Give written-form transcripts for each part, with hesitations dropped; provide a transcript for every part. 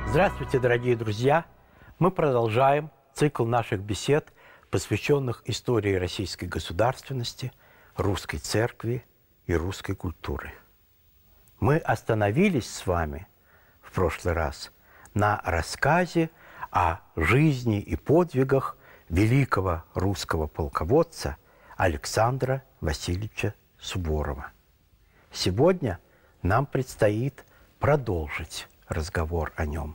Здравствуйте, дорогие друзья! Мы продолжаем цикл наших бесед, посвященных истории российской государственности, русской церкви и русской культуры. Мы остановились с вами в прошлый раз на рассказе о жизни и подвигах великого русского полководца Александра Васильевича Суворова. Сегодня нам предстоит продолжить разговор о нем.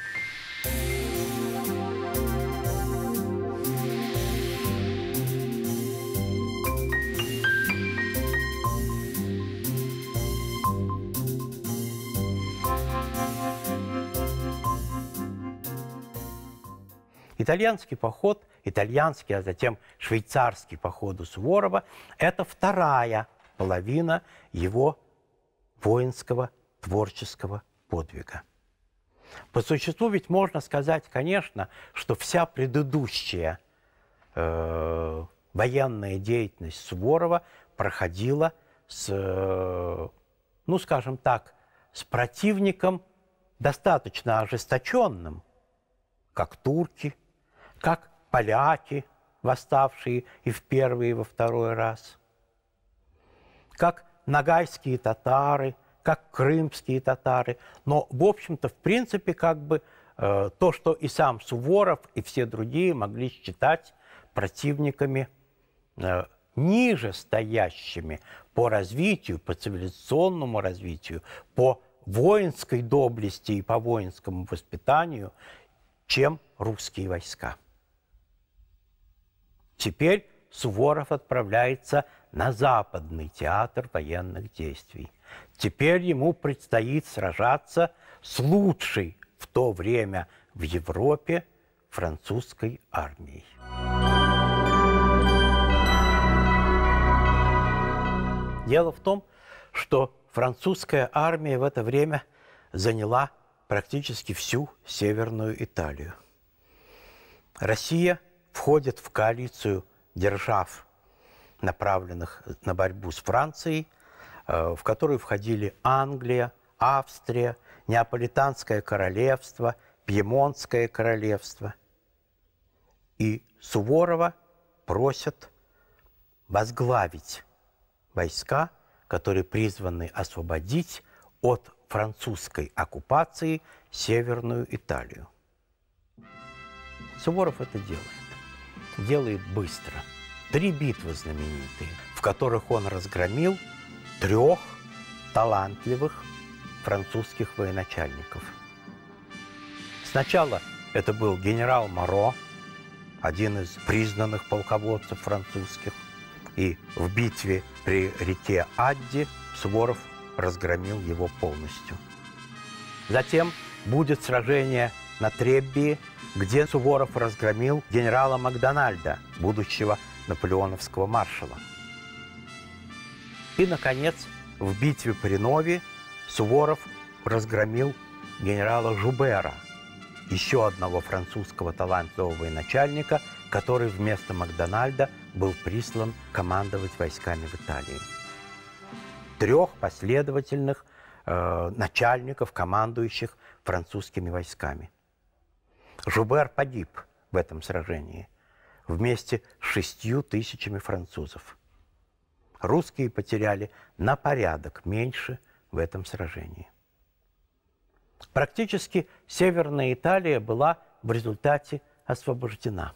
Итальянский поход, итальянский, а затем швейцарский походы Суворова – это вторая половина его воинского творческого подвига. По существу ведь можно сказать, конечно, что вся предыдущая военная деятельность Суворова проходила с, ну, скажем так, с противником достаточно ожесточенным, как турки, как поляки, восставшие и в первый, и во второй раз, как ногайские татары, как крымские татары. Но, в общем-то, в принципе, как бы то, что и сам Суворов, и все другие могли считать противниками ниже стоящими по развитию, по цивилизационному развитию, по воинской доблести и по воинскому воспитанию, чем русские войска. Теперь Суворов отправляется на Западный театр военных действий. Теперь ему предстоит сражаться с лучшей в то время в Европе французской армией. Дело в том, что французская армия в это время заняла практически всю Северную Италию. Россия входит в коалицию держав, направленных на борьбу с Францией, в которую входили Англия, Австрия, Неаполитанское королевство, Пьемонтское королевство. И Суворова просят возглавить войска, которые призваны освободить от французской оккупации Северную Италию. Суворов это делает. Делает быстро. 3 битвы знаменитые, в которых он разгромил 3 талантливых французских военачальников. Сначала это был генерал Моро, один из признанных полководцев французских, и в битве при реке Адди Суворов разгромил его полностью. Затем будет сражение на Треббии, где Суворов разгромил генерала Макдональда, будущего наполеоновского маршала. И, наконец, в битве при Нови Суворов разгромил генерала Жубера, еще одного французского талантливого военачальника, который вместо Макдональда был прислан командовать войсками в Италии. 3 последовательных начальников, командующих французскими войсками. Жубер погиб в этом сражении вместе с 6000 французов. Русские потеряли на порядок меньше в этом сражении. Практически Северная Италия была в результате освобождена.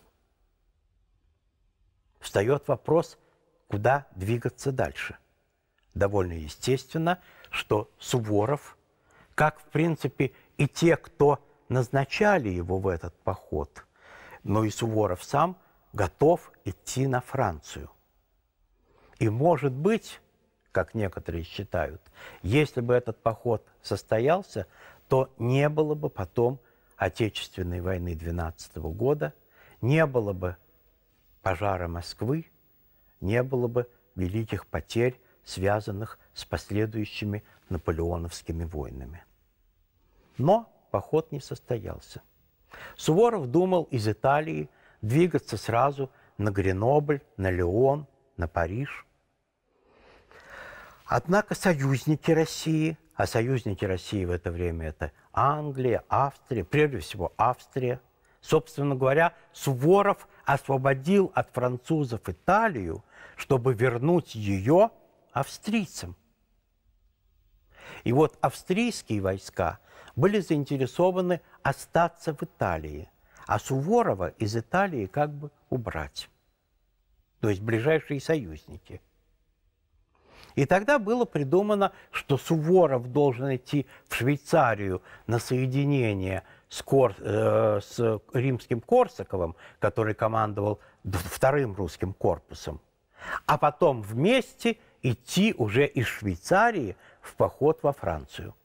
Встает вопрос, куда двигаться дальше. Довольно естественно, что Суворов, как, в принципе, и те, кто назначали его в этот поход, но и Суворов сам готов идти на Францию. И, может быть, как некоторые считают, если бы этот поход состоялся, то не было бы потом Отечественной войны 12 года, не было бы пожара Москвы, не было бы великих потерь, связанных с последующими наполеоновскими войнами. Но поход не состоялся. Суворов думал из Италии двигаться сразу на Гренобль, на Лион, на Париж. Однако союзники России, А союзники России в это время – это Англия, Австрия, прежде всего Австрия. Собственно говоря, Суворов освободил от французов Италию, чтобы вернуть ее австрийцам. И вот австрийские войска были заинтересованы остаться в Италии, а Суворова из Италии как бы убрать. То есть ближайшие союзники. И тогда было придумано, что Суворов должен идти в Швейцарию на соединение с римским Корсаковым, который командовал вторым русским корпусом, а потом вместе идти уже из Швейцарии в поход во Францию.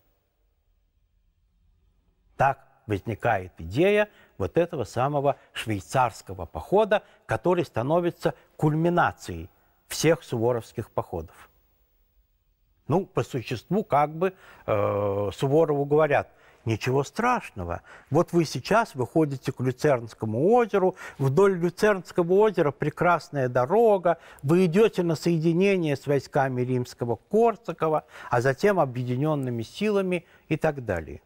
Так возникает идея вот этого самого швейцарского похода, который становится кульминацией всех суворовских походов. Ну, по существу, как бы Суворову говорят: ничего страшного. Вот вы сейчас выходите к Люцернскому озеру, вдоль Люцернского озера прекрасная дорога, вы идете на соединение с войсками римского Корсакова, а затем объединенными силами и так далее.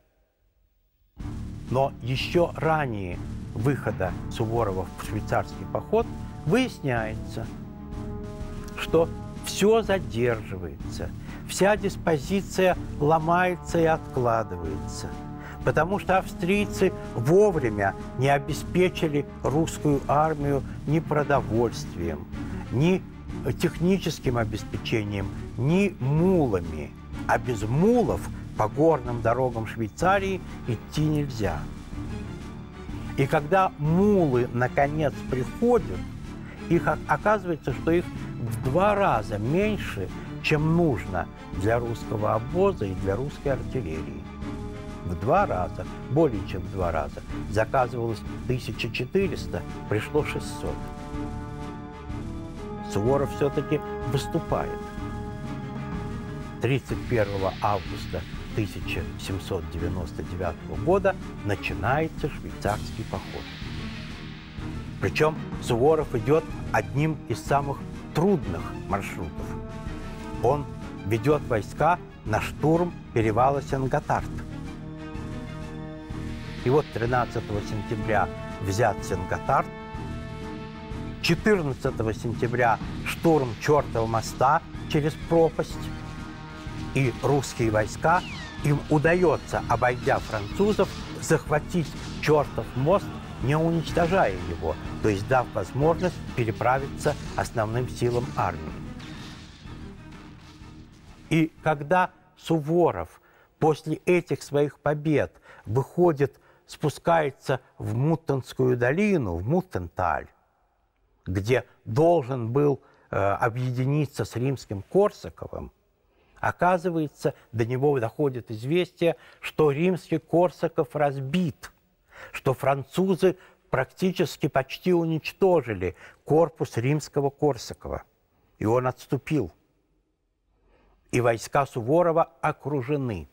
Но еще ранее выхода Суворова в швейцарский поход выясняется, что все задерживается, вся диспозиция ломается и откладывается, потому что австрийцы вовремя не обеспечили русскую армию ни продовольствием, ни техническим обеспечением, ни мулами. А без мулов по горным дорогам Швейцарии идти нельзя. И когда мулы наконец приходят, оказывается, что их в 2 раза меньше, чем нужно для русского обоза и для русской артиллерии. В 2 раза, более чем в 2 раза. Заказывалось 1400, пришло 600. Суворов все-таки выступает. 31 августа 1799 года начинается швейцарский поход. Причем Суворов идет одним из самых трудных маршрутов. Он ведет войска на штурм перевала Сен-Готард. И вот 13 сентября взят Сен-Готард, 14 сентября штурм Чертова моста через пропасть, и русские войска, им удается, обойдя французов, захватить Чертов мост, не уничтожая его, то есть дав возможность переправиться основным силам армии. И когда Суворов после этих своих побед выходит, спускается в Муттенскую долину, в Муттенталь, где должен был объединиться с римским Корсаковым, оказывается, до него доходит известие, что римский Корсаков разбит, что французы практически почти уничтожили корпус римского Корсакова, и он отступил. И войска Суворова окружены.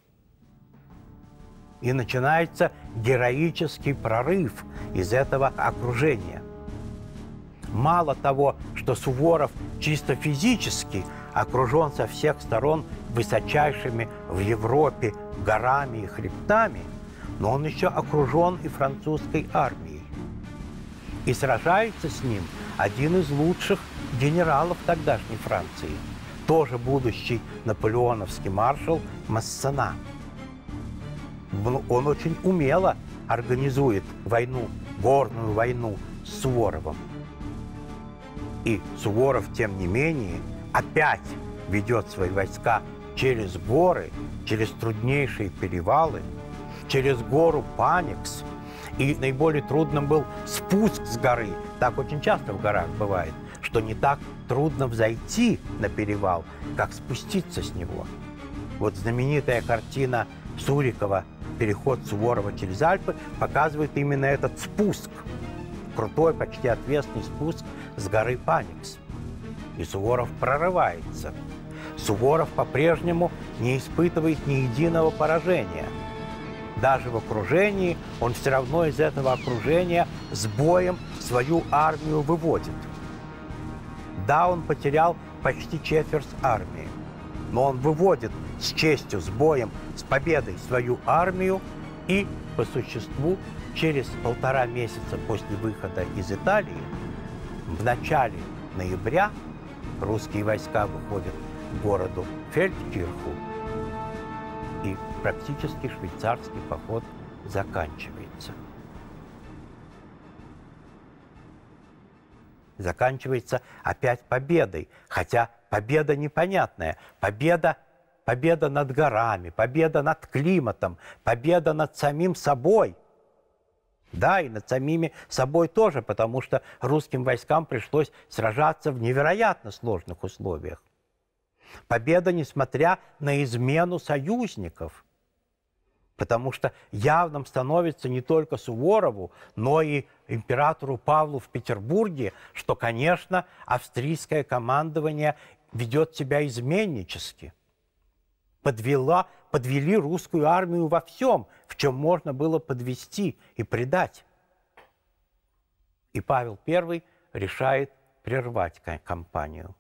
И начинается героический прорыв из этого окружения. Мало того, что Суворов чисто физически окружен со всех сторон высочайшими в Европе горами и хребтами, но он еще окружен и французской армией. И сражается с ним один из лучших генералов тогдашней Франции, тоже будущий наполеоновский маршал Массена. Он очень умело организует войну, горную войну с Суворовым. И Суворов, тем не менее, опять ведет свои войска через горы, через труднейшие перевалы, через гору Паникс. И наиболее трудным был спуск с горы. Так очень часто в горах бывает, что не так трудно взойти на перевал, как спуститься с него. Вот знаменитая картина Сурикова «Переход Суворова через Альпы» показывает именно этот спуск. Крутой, почти отвесный спуск с горы Паникс. И Суворов прорывается. Суворов по-прежнему не испытывает ни единого поражения. Даже в окружении он все равно из этого окружения с боем свою армию выводит. Да, он потерял почти четверть армии, но он выводит с честью, с боем, с победой свою армию, и по существу через 1,5 месяца после выхода из Италии, в начале ноября, русские войска выходят к городу Фельдкирху, и практически швейцарский поход заканчивается. Заканчивается опять победой, хотя победа непонятная. Победа над горами, победа над климатом, победа над самим собой. Да, и над самими собой тоже, потому что русским войскам пришлось сражаться в невероятно сложных условиях. Победа, несмотря на измену союзников. Потому что явным становится не только Суворову, но и императору Павлу в Петербурге, что, конечно, австрийское командование ведет себя изменнически. Подвели русскую армию во всем, в чем можно было подвести и предать. И Павел I решает прервать кампанию.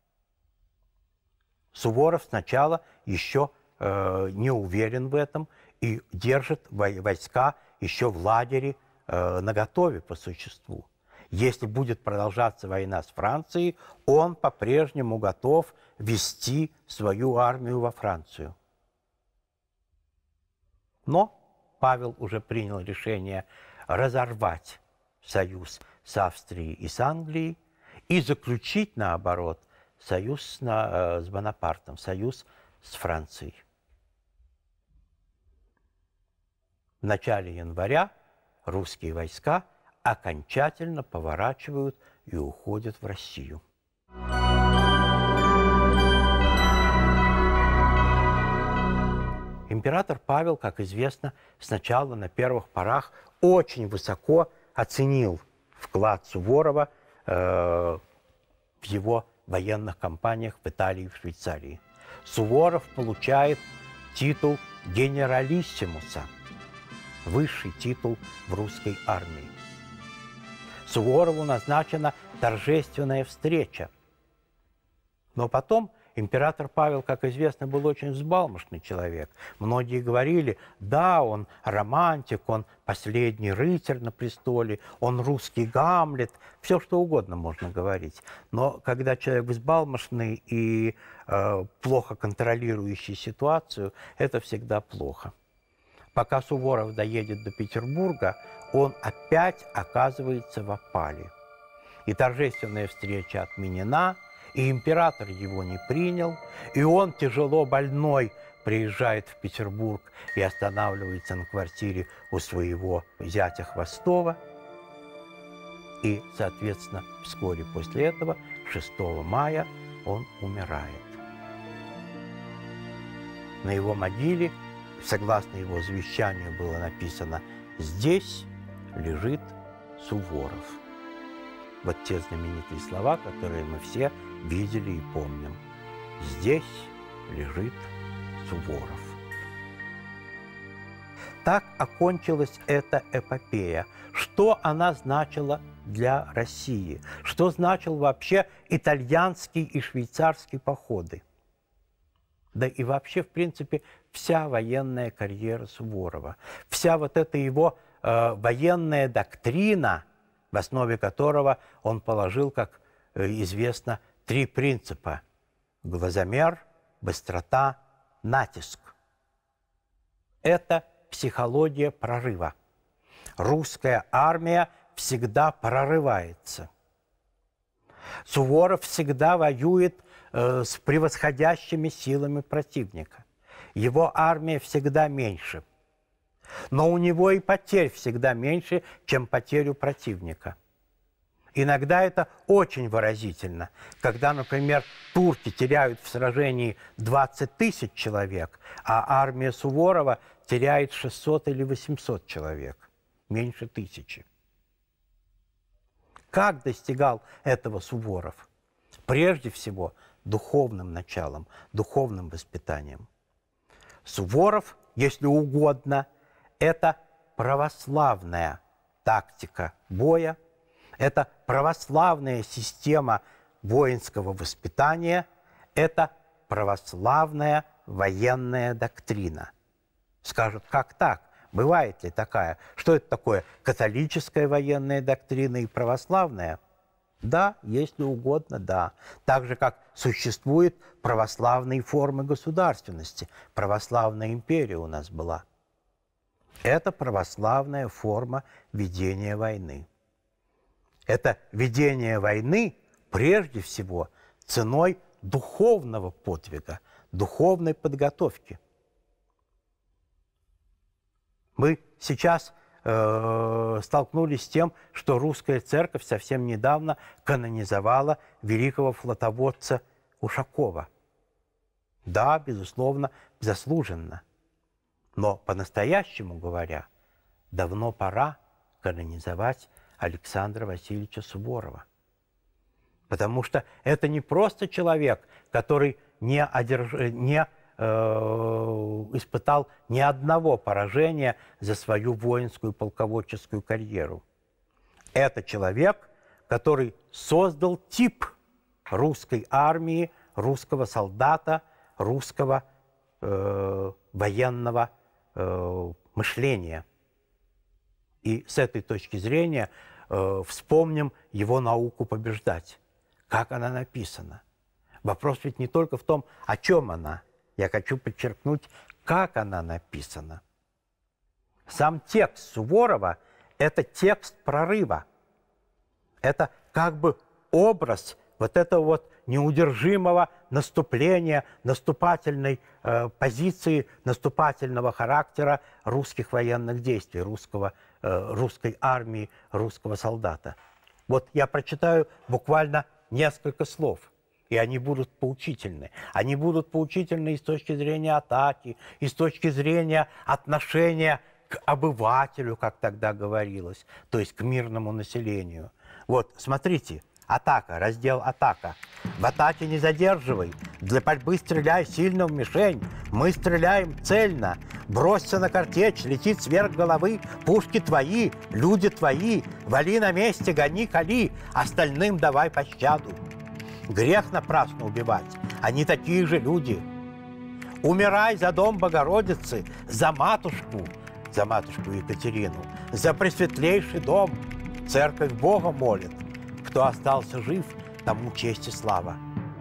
Суворов сначала еще не уверен в этом и держит войска еще в лагере наготове по существу. Если будет продолжаться война с Францией, он по-прежнему готов вести свою армию во Францию. Но Павел уже принял решение разорвать союз с Австрией и с Англией и заключить, наоборот, союз с Бонапартом, союз с Францией. В начале января русские войска окончательно поворачивают и уходят в Россию. Император Павел, как известно, сначала на первых порах очень высоко оценил вклад Суворова в его военных кампаниях в Италии и в Швейцарии. Суворов получает титул генералиссимуса, высший титул в русской армии. Суворову назначена торжественная встреча. Но потом император Павел, как известно, был очень взбалмошный человек. Многие говорили, да, он романтик, он последний рыцарь на престоле, он русский Гамлет, все что угодно можно говорить. Но когда человек взбалмошный и плохо контролирующий ситуацию, это всегда плохо. Пока Суворов доедет до Петербурга, он опять оказывается в опале. И торжественная встреча отменена, и император его не принял, и он, тяжело больной, приезжает в Петербург и останавливается на квартире у своего зятя Хвостова. И, соответственно, вскоре после этого, 6 мая, он умирает. На его могиле, согласно его завещанию, было написано: «Здесь лежит Суворов». Вот те знаменитые слова, которые мы все видели и помним. «Здесь лежит Суворов». Так окончилась эта эпопея. Что она значила для России? Что значил вообще итальянский и швейцарский походы? Да и вообще, в принципе, вся военная карьера Суворова. Вся вот эта его военная доктрина, в основе которого он положил, как известно, 3 принципа: глазомер, быстрота, натиск. Это психология прорыва. Русская армия всегда прорывается. Суворов всегда воюет с превосходящими силами противника. Его армия всегда меньше. Но у него и потерь всегда меньше, чем потерь у противника. Иногда это очень выразительно, когда, например, турки теряют в сражении 20 тысяч человек, а армия Суворова теряет 600 или 800 человек, меньше 1000. Как достигал этого Суворов? Прежде всего, духовным началом, духовным воспитанием. Суворов, если угодно, это православная тактика боя, это православная система воинского воспитания, это православная военная доктрина. Скажут, как так? Бывает ли такая? Что это такое? Католическая военная доктрина и православная? Да, если угодно, да. Так же, как существуют православные формы государственности. Православная империя у нас была. Это православная форма ведения войны. Это ведение войны, прежде всего, ценой духовного подвига, духовной подготовки. Мы сейчас столкнулись с тем, что русская церковь совсем недавно канонизовала великого флотоводца Ушакова. Да, безусловно, заслуженно. Но по-настоящему говоря, давно пора канонизовать Александра Васильевича Суворова. Потому что это не просто человек, который не испытал ни одного поражения за свою воинскую полководческую карьеру. Это человек, который создал тип русской армии, русского солдата, русского военного мышления. И с этой точки зрения вспомним его науку побеждать. Как она написана. Вопрос ведь не только в том, о чем она. Я хочу подчеркнуть, как она написана. Сам текст Суворова – это текст прорыва. Это как бы образ вот этого вот неудержимого наступления, наступательной позиции, наступательного характера русских военных действий, русской армии, русского солдата. Вот я прочитаю буквально несколько слов. И они будут поучительны. Они будут поучительны и с точки зрения атаки, и с точки зрения отношения к обывателю, как тогда говорилось, то есть к мирному населению. Вот, смотрите, атака, раздел «Атака». В атаке не задерживай, для пальбы стреляй сильно в мишень, мы стреляем цельно. Бросься на картечь, летит сверх головы, пушки твои, люди твои, вали на месте, гони, кали, остальным давай пощаду. Грех напрасно убивать, они такие же люди. Умирай за дом Богородицы, за матушку Екатерину, за пресветлейший дом. Церковь Бога молит. Кто остался жив, тому честь и слава.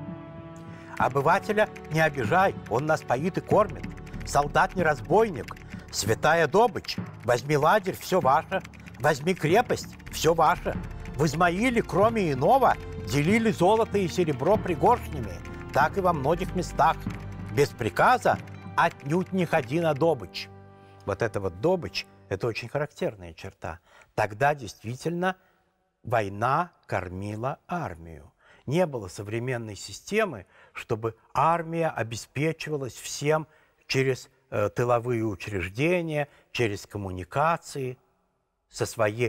Обывателя не обижай, он нас поит и кормит. Солдат не разбойник, святая добычь. Возьми ладерь, все ваше. Возьми крепость, все ваше. В Измаиле, кроме иного, делили золото и серебро пригоршнями, так и во многих местах. Без приказа отнюдь не ходи на добычь. Вот эта вот добычь – это очень характерная черта. Тогда действительно война кормила армию. Не было современной системы, чтобы армия обеспечивалась всем через тыловые учреждения, через коммуникации со своей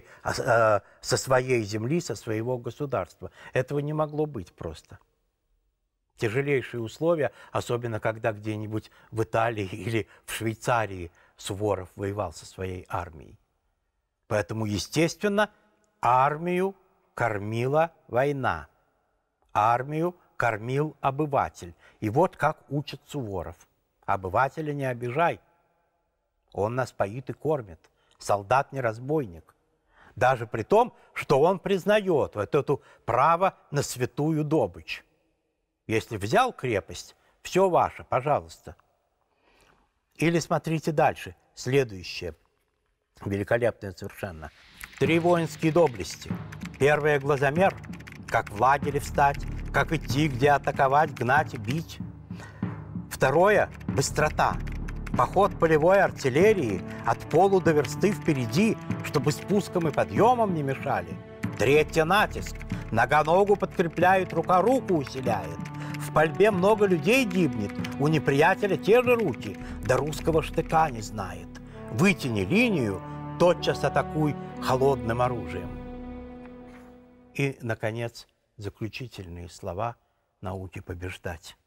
земли, со своего государства. Этого не могло быть просто. Тяжелейшие условия, особенно когда где-нибудь в Италии или в Швейцарии Суворов воевал со своей армией. Поэтому, естественно, армию кормила война. Армию кормил обыватель. И вот как учит Суворов. Обывателя не обижай. Он нас поит и кормит. Солдат не разбойник. Даже при том, что он признает вот это право на святую добычь. Если взял крепость, все ваше, пожалуйста. Или смотрите дальше. Следующее. Великолепное совершенно. 3 воинские доблести. Первое – глазомер. Как в лагере встать, как идти, где атаковать, гнать и бить. Второе – быстрота. Поход полевой артиллерии от полу до версты впереди, чтобы спуском и подъемом не мешали. Третье – натиск. Нога ногу подкрепляет, рука руку усиляет. В пальбе много людей гибнет, у неприятеля те же руки, да русского штыка не знает. Вытяни линию, тотчас атакуй холодным оружием. И, наконец, заключительные слова науки побеждать.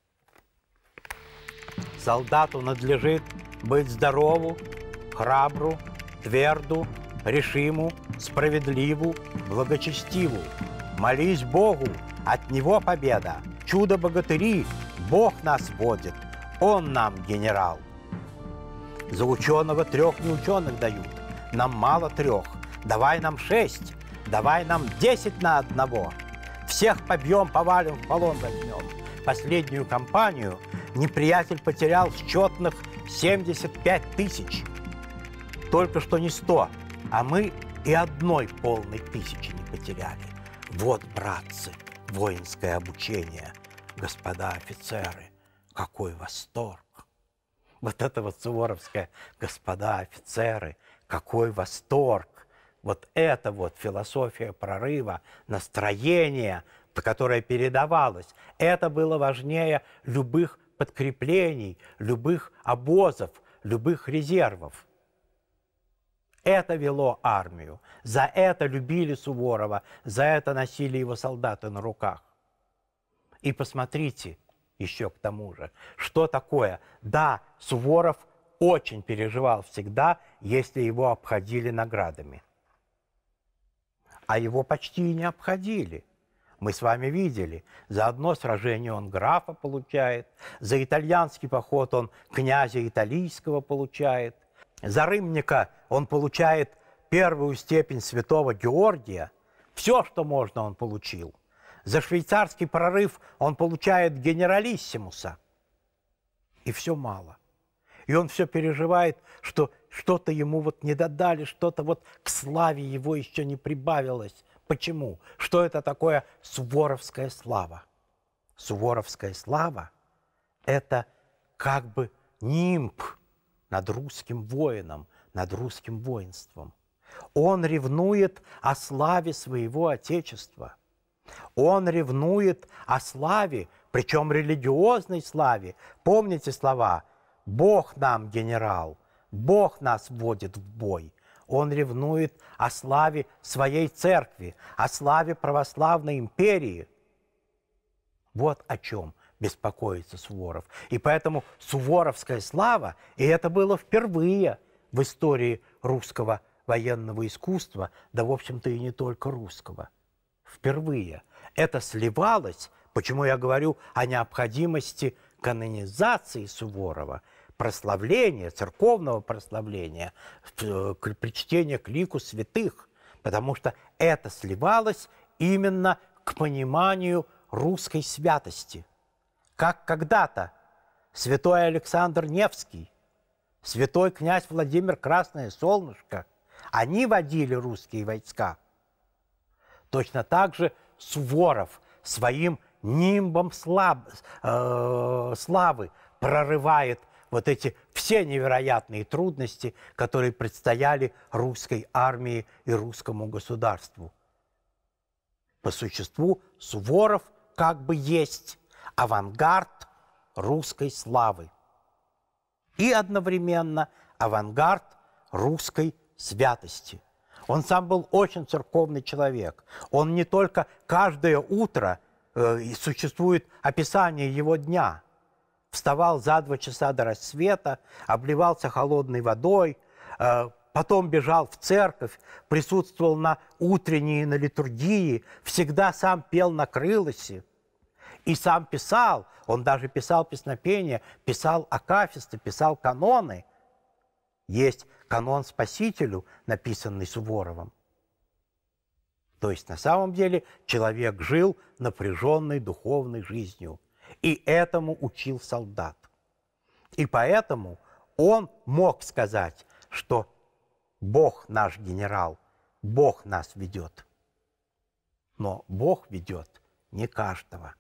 Солдату надлежит быть здорову, храбру, тверду, решиму, справедливу, благочестиву. Молись Богу, от Него победа, чудо-богатыри, Бог нас водит, Он нам генерал. За ученого 3 неученых дают, нам мало 3, давай нам 6, давай нам 10 на одного. Всех побьем, повалим, в полон возьмем. Последнюю кампанию неприятель потерял счетных 75 тысяч. Только что не 100, а мы и одной полной тысячи не потеряли. Вот, братцы, воинское обучение, господа офицеры, какой восторг! Вот это вот суворовское, господа офицеры, какой восторг! Вот это вот философия прорыва, настроение, которое передавалось, это было важнее любых подкреплений, любых обозов, любых резервов. Это вело армию, за это любили Суворова, за это носили его солдаты на руках. И посмотрите еще к тому же, что такое. Да, Суворов очень переживал всегда, если его обходили наградами. А его почти и не обходили. Мы с вами видели, за одно сражение он графа получает, за итальянский поход он князя италийского получает, за Рымника он получает 1-ю степень святого Георгия. Все, что можно, он получил. За швейцарский прорыв он получает генералиссимуса. И все мало. И он все переживает, что что-то ему вот не додали, что-то вот к славе его еще не прибавилось. Почему? Что это такое суворовская слава? Суворовская слава – это как бы нимб над русским воином, над русским воинством. Он ревнует о славе своего Отечества. Он ревнует о славе, причем религиозной славе. Помните слова «Бог нам генерал, Бог нас вводит в бой». Он ревнует о славе своей церкви, о славе православной империи. Вот о чем беспокоится Суворов. И поэтому суворовская слава, и это было впервые в истории русского военного искусства, да, в общем-то, и не только русского. Впервые. Это сливалось, почему я говорю о необходимости канонизации Суворова, прославления, церковного прославления, причтения к лику святых, потому что это сливалось именно к пониманию русской святости. Как когда-то святой Александр Невский, святой князь Владимир Красное Солнышко, они водили русские войска. Точно так же Суворов своим нимбом славы прорывает вот эти все невероятные трудности, которые предстояли русской армии и русскому государству. По существу Суворов как бы есть авангард русской славы и одновременно авангард русской святости. Он сам был очень церковный человек. Он не только каждое утро, существует описание его дня, вставал за 2 часа до рассвета, обливался холодной водой, потом бежал в церковь, присутствовал на утренней, на литургии, всегда сам пел на крылосе и сам писал. Он даже писал песнопения, писал акафисты, писал каноны. Есть канон Спасителю, написанный Суворовым. То есть на самом деле человек жил напряженной духовной жизнью. И этому учил солдат. И поэтому он мог сказать, что Бог наш генерал, Бог нас ведет. Но Бог ведет не каждого.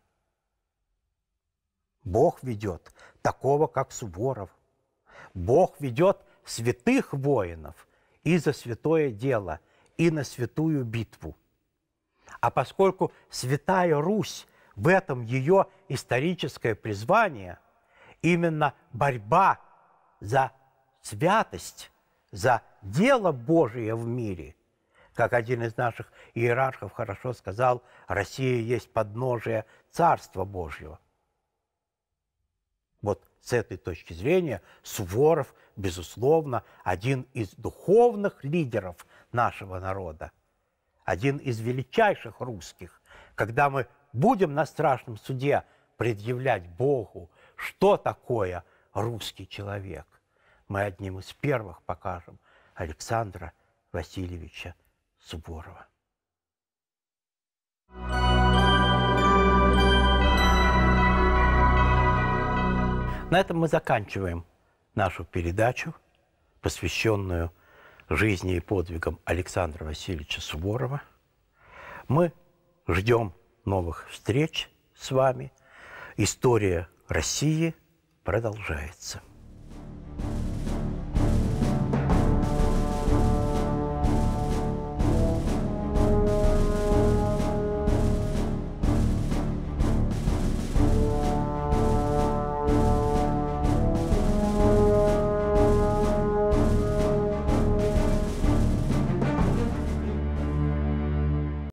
Бог ведет такого, как Суворов. Бог ведет святых воинов и за святое дело, и на святую битву. А поскольку Святая Русь, в этом ее историческое призвание, именно борьба за святость, за дело Божие в мире, как один из наших иерархов хорошо сказал, Россия есть подножие Царства Божьего. Вот с этой точки зрения Суворов, безусловно, один из духовных лидеров нашего народа, один из величайших русских. Когда мы будем на страшном суде предъявлять Богу, что такое русский человек, мы одним из первых покажем Александра Васильевича Суворова. На этом мы заканчиваем нашу передачу, посвященную жизни и подвигам Александра Васильевича Суворова. Мы ждем новых встреч с вами. История России продолжается.